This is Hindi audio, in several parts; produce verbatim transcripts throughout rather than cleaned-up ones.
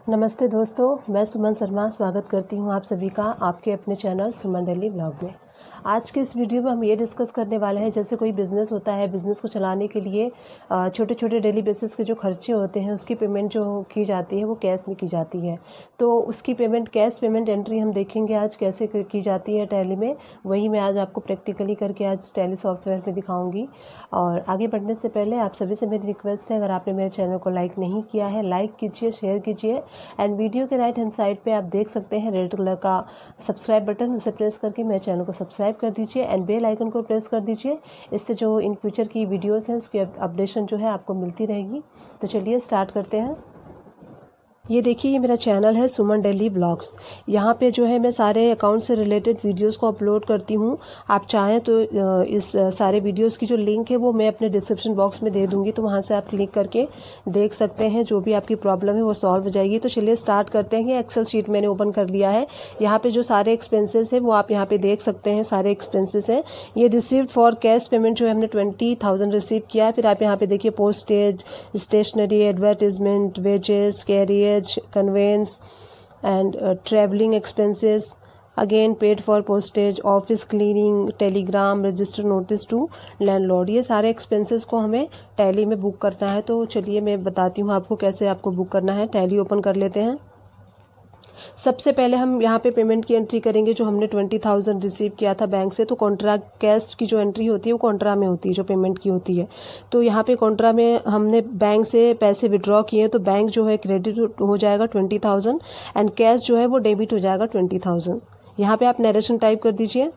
नमस्ते दोस्तों, मैं सुमन शर्मा स्वागत करती हूं आप सभी का आपके अपने चैनल सुमन डेली ब्लॉग में। आज के इस वीडियो में हम ये डिस्कस करने वाले हैं, जैसे कोई बिज़नेस होता है, बिज़नेस को चलाने के लिए छोटे छोटे डेली बेसिस के जो खर्चे होते हैं उसकी पेमेंट जो की जाती है वो कैश में की जाती है। तो उसकी पेमेंट कैश पेमेंट एंट्री हम देखेंगे आज कैसे की जाती है टैली में। वही मैं आज आपको प्रैक्टिकली करके आज टैली सॉफ्टवेयर में दिखाऊंगी। और आगे बढ़ने से पहले आप सभी से मेरी रिक्वेस्ट है, अगर आपने मेरे चैनल को लाइक नहीं किया है लाइक कीजिए, शेयर कीजिए। एंड वीडियो के राइट हैंड साइड पे आप देख सकते हैं रेड कलर का सब्सक्राइब बटन, उसे प्रेस करके मेरे चैनल को सब्सक्राइब कर दीजिए एंड बेल आइकन को प्रेस कर दीजिए। इससे जो इन फ्यूचर की वीडियोस हैं उसकी अपडेशन जो है आपको मिलती रहेगी। तो चलिए स्टार्ट करते हैं। ये देखिए, ये मेरा चैनल है सुमन डेली ब्लॉग्स। यहाँ पे जो है मैं सारे अकाउंट से रिलेटेड वीडियोस को अपलोड करती हूँ। आप चाहें तो इस सारे वीडियोस की जो लिंक है वो मैं अपने डिस्क्रिप्शन बॉक्स में दे दूँगी, तो वहाँ से आप क्लिक करके देख सकते हैं। जो भी आपकी प्रॉब्लम है वो सॉल्व हो जाएगी। तो चलिए स्टार्ट करते हैं। एक्सेल शीट मैंने ओपन कर लिया है। यहाँ पर जो सारे एक्सपेंसेस है वो आप यहाँ पर देख सकते हैं। सारे एक्सपेंसेस हैं। ये रिसीव्ड फॉर कैश पेमेंट जो है हमने ट्वेंटी थाउजेंड रिसीव किया है। फिर आप यहाँ पे देखिए postage, stationery, advertisement, wages, carrier, conveyance and uh, traveling expenses, again paid for postage, office cleaning, telegram, register notice to landlord। ये सारे expenses को हमें टैली में बुक करना है। तो चलिए मैं बताती हूँ आपको कैसे आपको बुक करना है। टैली ओपन कर लेते हैं। सबसे पहले हम यहाँ पे पेमेंट की एंट्री करेंगे। जो हमने ट्वेंटी थाउजेंड रिसीव किया था बैंक से, तो कॉन्ट्रा कैश की जो एंट्री होती है वो कॉन्ट्रा में होती है, जो पेमेंट की होती है। तो यहाँ पे कॉन्ट्रा में हमने बैंक से पैसे विड्रॉ किए, तो बैंक जो है क्रेडिट हो जाएगा ट्वेंटी थाउजेंड एंड कैश जो है वो डेबिट हो जाएगा ट्वेंटी थाउजेंड। यहाँ पे आप नरेशन टाइप कर दीजिए।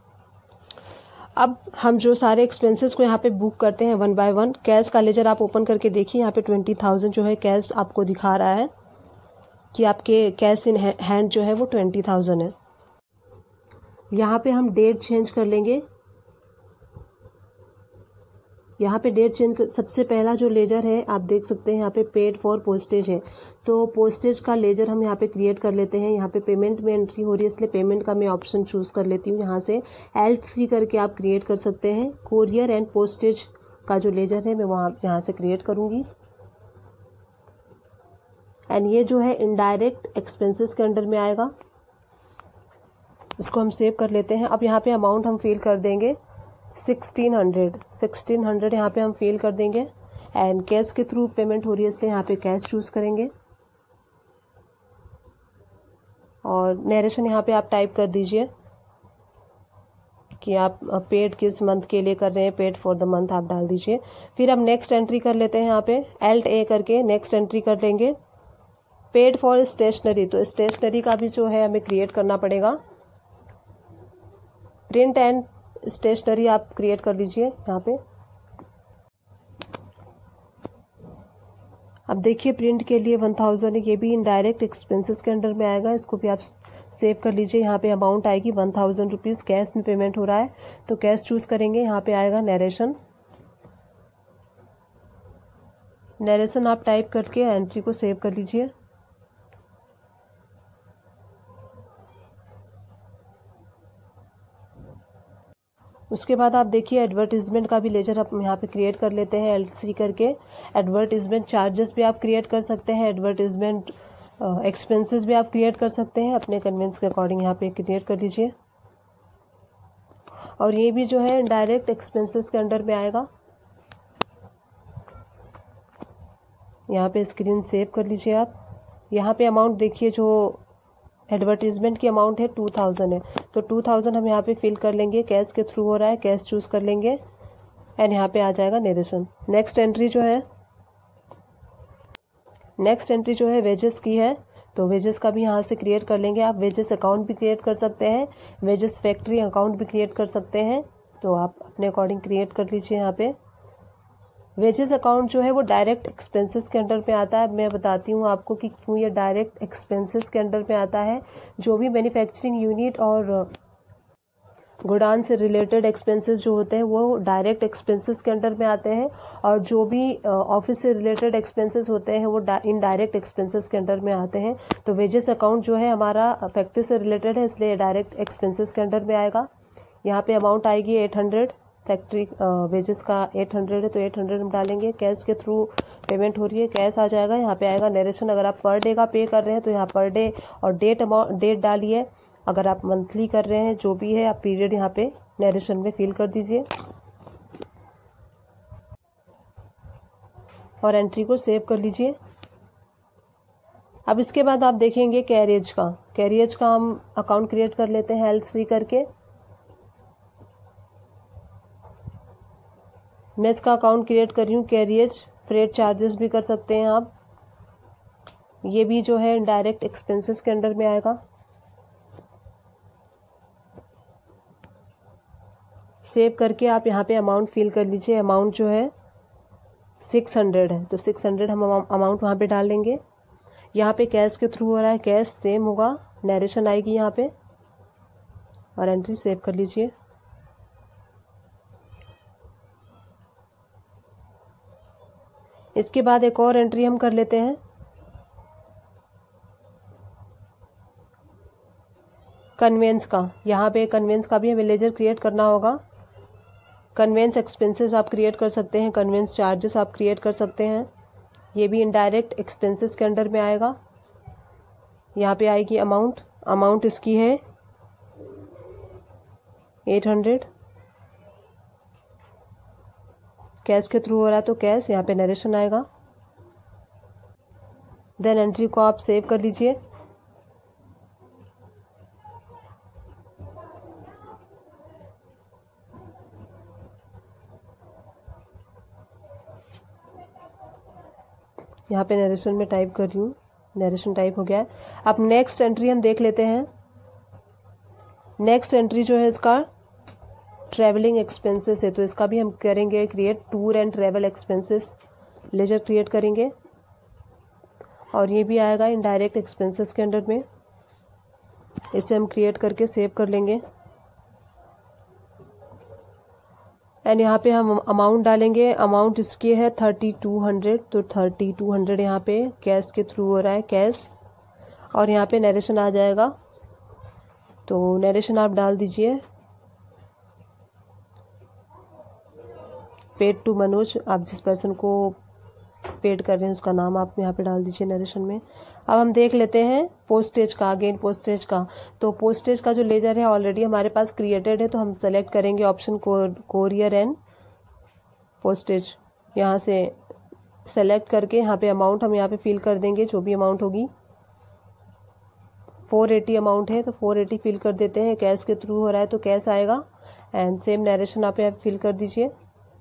अब हम जो सारे एक्सपेंसेस को यहाँ पे बुक करते हैं वन बाय वन। कैश का लेजर आप ओपन करके देखिए। यहाँ पे ट्वेंटी थाउजेंड जो है कैश आपको दिखा रहा है कि आपके कैश इन हैंड जो है वो ट्वेंटी थाउजेंड है। यहाँ पे हम डेट चेंज कर लेंगे। यहाँ पे डेट चेंज, सबसे पहला जो लेजर है आप देख सकते हैं यहाँ पे पेड फॉर पोस्टेज है। तो पोस्टेज का लेजर हम यहाँ पे क्रिएट कर लेते हैं। यहाँ पे पेमेंट में एंट्री हो रही है इसलिए पेमेंट का मैं ऑप्शन चूज कर लेती हूँ। यहाँ से एल सी करके आप क्रिएट कर सकते हैं। कोरियर एंड पोस्टेज का जो लेजर है मैं वहाँ यहाँ से क्रिएट करूँगी। एंड ये जो है इनडायरेक्ट एक्सपेंसेस के अंडर में आएगा। इसको हम सेव कर लेते हैं। अब यहाँ पे अमाउंट हम फिल कर देंगे सिक्सटीन हंड्रेड सिक्सटीन हंड्रेड यहाँ पे हम फिल कर देंगे। एंड कैश के थ्रू पेमेंट हो रही है इसलिए यहाँ पे कैश चूज करेंगे। और नरेशन यहाँ पे आप टाइप कर दीजिए कि आप पेड किस मंथ के लिए कर रहे हैं। पेड फॉर द मंथ आप डाल दीजिए। फिर हम नेक्स्ट एंट्री कर लेते हैं। यहाँ पे एल्ट ए करके नेक्स्ट एंट्री कर लेंगे। पेड फॉर स्टेशनरी, तो स्टेशनरी का भी जो है हमें क्रिएट करना पड़ेगा। प्रिंट एंड स्टेशनरी आप क्रिएट कर लीजिए यहाँ पे। अब देखिए प्रिंट के लिए वन थाउजेंड, ये भी इनडायरेक्ट एक्सपेंसेस के अंडर में आएगा। इसको भी आप सेव कर लीजिए। यहाँ पे अमाउंट आएगी वन थाउजेंड रुपीज़। कैश में पेमेंट हो रहा है तो कैश चूज करेंगे। यहाँ पे आएगा नरेशन। नरेशन आप टाइप करके एंट्री को सेव कर लीजिए। उसके बाद आप देखिए एडवर्टीजमेंट का भी लेजर आप यहाँ पे क्रिएट कर लेते हैं एल सी करके। एडवर्टीजमेंट चार्जेस भी आप क्रिएट कर सकते हैं। एडवर्टीजमेंट एक्सपेंसेस भी आप क्रिएट कर सकते हैं। अपने कन्वेंस के अकॉर्डिंग यहाँ पे क्रिएट कर लीजिए। और ये भी जो है डायरेक्ट एक्सपेंसेस के अंडर में आएगा। यहाँ पे स्क्रीन सेव कर लीजिए आप। यहाँ पे अमाउंट देखिए, जो एडवर्टीजमेंट की अमाउंट है टू थाउजेंड है, तो टू थाउजेंड हम यहाँ पे फिल कर लेंगे। कैश के थ्रू हो रहा है, कैश चूज कर लेंगे एंड यहाँ पे आ जाएगा नरेशन। नेक्स्ट एंट्री जो है नेक्स्ट एंट्री जो है वेजेस की है, तो वेजेस का भी यहाँ से क्रिएट कर लेंगे। आप वेजेस अकाउंट भी क्रिएट कर सकते हैं, वेजेस फैक्ट्री अकाउंट भी क्रिएट कर सकते हैं। तो आप अपने अकॉर्डिंग क्रिएट कर लीजिए। यहाँ पे वेजेस अकाउंट जो है वो डायरेक्ट एक्सपेंसेस के अंडर में आता है। मैं बताती हूँ आपको कि क्यों ये डायरेक्ट एक्सपेंसेस के अंडर में आता है। जो भी मैन्युफैक्चरिंग यूनिट और गोडाउन से रिलेटेड एक्सपेंसेस जो होते हैं वो डायरेक्ट एक्सपेंसेस के अंडर में आते हैं, और जो भी ऑफिस से रिलेटेड एक्सपेंसेस होते हैं वो इनडायरेक्ट एक्सपेंसेस के अंडर में आते हैं। तो वेजेस अकाउंट जो है हमारा फैक्ट्री से रिलेटेड है इसलिए डायरेक्ट एक्सपेंसेस के अंडर में आएगा। यहाँ पे अमाउंट आएगी एट हंड्रेड। फैक्ट्री वेजेस का एट हंड्रेड है तो एट हंड्रेड हम डालेंगे। कैश के थ्रू पेमेंट हो रही है, कैश आ जाएगा। यहाँ पे आएगा नरेशन, अगर आप पर डे का पे कर रहे हैं तो यहाँ पर डे और डेट अमाउंट डेट डालिए। अगर आप मंथली कर रहे हैं जो भी है आप पीरियड यहाँ पे नरेशन में फिल कर दीजिए और एंट्री को सेव कर लीजिए। अब इसके बाद आप देखेंगे कैरियज का कैरियज का हम अकाउंट क्रिएट कर लेते हैं एल सी करके। मैं इसका अकाउंट क्रिएट कर रही हूँ कैरियज। फ्रेट चार्जेस भी कर सकते हैं आप, ये भी जो है डायरेक्ट एक्सपेंसेस के अंडर में आएगा। सेव करके आप यहाँ पे अमाउंट फिल कर लीजिए। अमाउंट जो है सिक्स हंड्रेड है तो सिक्स हंड्रेड हम अमाउंट वहाँ पे डाल लेंगे। यहाँ पे कैश के थ्रू हो रहा है, कैश सेम होगा, नरेशन आएगी यहाँ पे और एंट्री सेव कर लीजिए। इसके बाद एक और एंट्री हम कर लेते हैं कन्वेंस का। यहाँ पे कन्वेंस का भी हमें लेजर क्रिएट करना होगा। कन्वेंस एक्सपेंसेस आप क्रिएट कर सकते हैं, कन्वेंस चार्जेस आप क्रिएट कर सकते हैं, ये भी इनडायरेक्ट एक्सपेंसेस के अंडर में आएगा। यहाँ पे आएगी अमाउंट, अमाउंट इसकी है एट हंड्रेड। कैश के थ्रू हो रहा है तो कैश, यहाँ पे नरेशन आएगा। देन एंट्री को आप सेव कर लीजिए। यहाँ पे नरेशन में टाइप कर रही हूँ, नरेशन टाइप हो गया है। अब नेक्स्ट एंट्री हम देख लेते हैं। नेक्स्ट एंट्री जो है इसका ट्रैवलिंग एक्सपेंसेस है तो इसका भी हम करेंगे create. Tour and travel expenses ledger create करेंगे और ये भी आएगा इनडायरेक्ट एक्सपेंसेस के अंडर में। इसे हम क्रिएट करके सेव कर लेंगे एंड यहाँ पे हम अमाउंट डालेंगे। अमाउंट इसकी है थर्टी टू हंड्रेड तो थर्टी टू हंड्रेड यहाँ पे कैश के थ्रू हो रहा है, कैश, और यहाँ पे नरेशन आ जाएगा तो नरेशन आप डाल दीजिए। पेड टू मनोज, आप जिस पर्सन को पेड कर रहे हैं उसका नाम आप यहाँ पे डाल दीजिए नरेशन में। अब हम देख लेते हैं पोस्टेज का, अगेन पोस्टेज का। तो पोस्टेज का जो लेजर है ऑलरेडी हमारे पास क्रिएटेड है तो हम सेलेक्ट करेंगे ऑप्शन कोरियर एंड पोस्टेज। यहाँ से सेलेक्ट करके यहाँ पे अमाउंट हम यहाँ पे फिल कर देंगे, जो भी अमाउंट होगी। फोर एटी अमाउंट है तो फोर एटी फिल कर देते हैं। कैश के थ्रू हो रहा है तो कैश आएगा एंड सेम नरेशन आप यहाँ फिल कर दीजिए।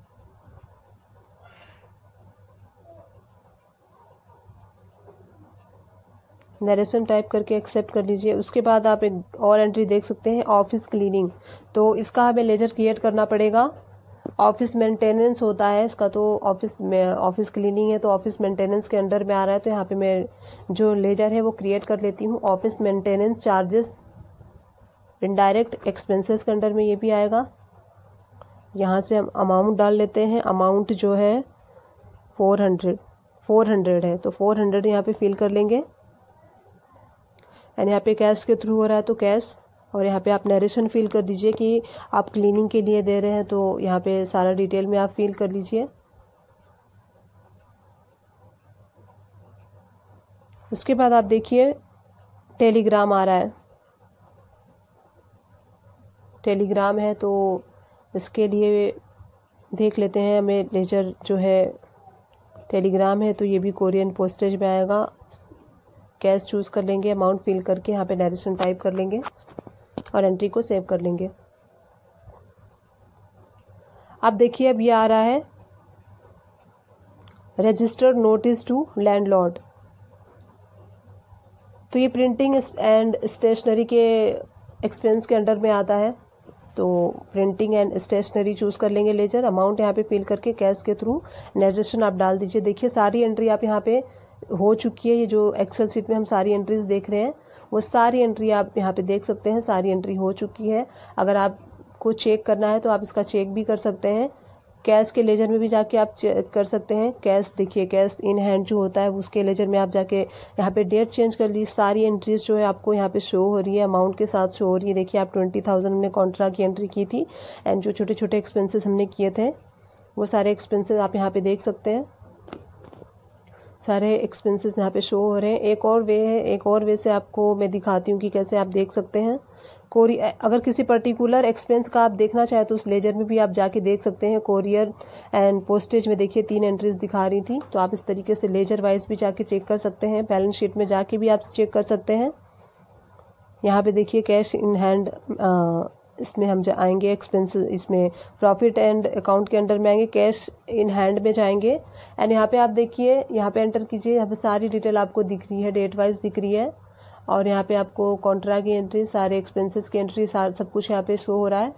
नरेशन टाइप करके एक्सेप्ट कर लीजिए। उसके बाद आप एक और एंट्री देख सकते हैं ऑफिस क्लीनिंग, तो इसका हमें लेजर क्रिएट करना पड़ेगा। ऑफिस मेंटेनेंस होता है इसका, तो ऑफिस में ऑफिस क्लीनिंग है तो ऑफिस मेंटेनेंस के अंडर में आ रहा है तो यहाँ पे मैं जो लेजर है वो क्रिएट कर लेती हूँ। Office maintenance charges indirect expenses के अंडर में ये भी आएगा। यहाँ से हम अमाउंट डाल लेते हैं। अमाउंट जो है फोर हंड्रेड फोर हंड्रेड है तो फोर हंड्रेड यहाँ पे फिल कर लेंगे एंड यहाँ पे कैश के थ्रू हो रहा है तो कैश, और यहाँ पे आप नरेशन फिल कर दीजिए कि आप क्लीनिंग के लिए दे रहे हैं तो यहाँ पे सारा डिटेल में आप फिल कर लीजिए। उसके बाद आप देखिए टेलीग्राम आ रहा है, टेलीग्राम है तो इसके लिए देख लेते हैं। हमें लेजर जो है टेलीग्राम है तो ये भी कोरियन पोस्टेज में आएगा। कैश चूज़ कर लेंगे, अमाउंट फिल करके यहाँ पे नरेशन टाइप कर लेंगे और एंट्री को सेव कर लेंगे। अब देखिए अब ये आ रहा है रजिस्टर्ड नोटिस टू लैंडलॉर्ड, तो ये प्रिंटिंग एंड स्टेशनरी के एक्सपेंस के अंडर में आता है तो प्रिंटिंग एंड स्टेशनरी चूज़ कर लेंगे लेजर। अमाउंट यहाँ पे फिल करके कैश के थ्रू नरेशन आप डाल दीजिए। देखिए सारी एंट्री आप यहाँ पे हो चुकी है। ये जो एक्सेल सीट में हम सारी एंट्रीज देख रहे हैं वो सारी एंट्री आप यहाँ पे देख सकते हैं, सारी एंट्री हो चुकी है। अगर आपको चेक करना है तो आप इसका चेक भी कर सकते हैं। कैश के लेजर में भी जाके आप चेक कर सकते हैं। कैश देखिए, कैश इन हैंड जो होता है उसके लेजर में आप जाके यहाँ पे डेट चेंज कर ली, सारी एंट्रीज जो है आपको यहाँ पे शो हो रही है, अमाउंट के साथ शो हो रही है। देखिए आप ट्वेंटी थाउजेंड हमने कॉन्ट्रा की एंट्री की थी एंड जो छोटे छोटे एक्सपेंसेस हमने किए थे वो सारे एक्सपेंसेस आप यहाँ पे देख सकते हैं। सारे एक्सपेंसेस यहाँ पे शो हो रहे हैं। एक और वे है, एक और वे से आपको मैं दिखाती हूँ कि कैसे आप देख सकते हैं। कोरी अगर किसी पर्टिकुलर एक्सपेंस का आप देखना चाहें तो उस लेजर में भी आप जाके देख सकते हैं। कोरियर एंड पोस्टेज में देखिए तीन एंट्रीज दिखा रही थी, तो आप इस तरीके से लेजर वाइज भी जाके चेक कर सकते हैं। बैलेंस शीट में जाके भी आप चेक कर सकते हैं। यहाँ पे देखिए कैश इन हैंड, इसमें हम आएंगे एक्सपेंसेस, इसमें प्रॉफिट एंड अकाउंट के अंडर में आएंगे, कैश इन हैंड में जाएंगे एंड यहाँ पे आप देखिए, यहाँ पे एंटर कीजिए। यहाँ पे सारी डिटेल आपको दिख रही है, डेट वाइज दिख रही है और यहाँ पे आपको कॉन्ट्रा की एंट्री, सारे एक्सपेंसेस की एंट्री, सार सब कुछ यहाँ पे शो हो रहा है।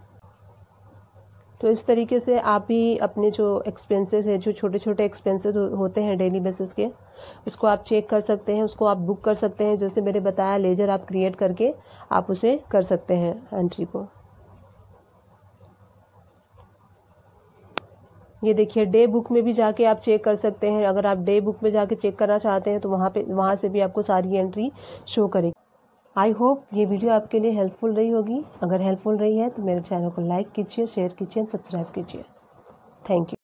तो इस तरीके से आप भी अपने जो एक्सपेंसेस है, जो छोटे छोटे एक्सपेंसेस होते हैं डेली बेसिस के, उसको आप चेक कर सकते हैं, उसको आप बुक कर सकते हैं। जैसे मैंने बताया, लेजर आप क्रिएट करके आप उसे कर सकते हैं एंट्री को। ये देखिए डे बुक में भी जाके आप चेक कर सकते हैं। अगर आप डे बुक में जाके चेक करना चाहते हैं तो वहाँ पे वहाँ से भी आपको सारी एंट्री शो करेगी। आई होप ये वीडियो आपके लिए हेल्पफुल रही होगी। अगर हेल्पफुल रही है तो मेरे चैनल को लाइक कीजिए, शेयर कीजिए, सब्सक्राइब कीजिए। Thank you.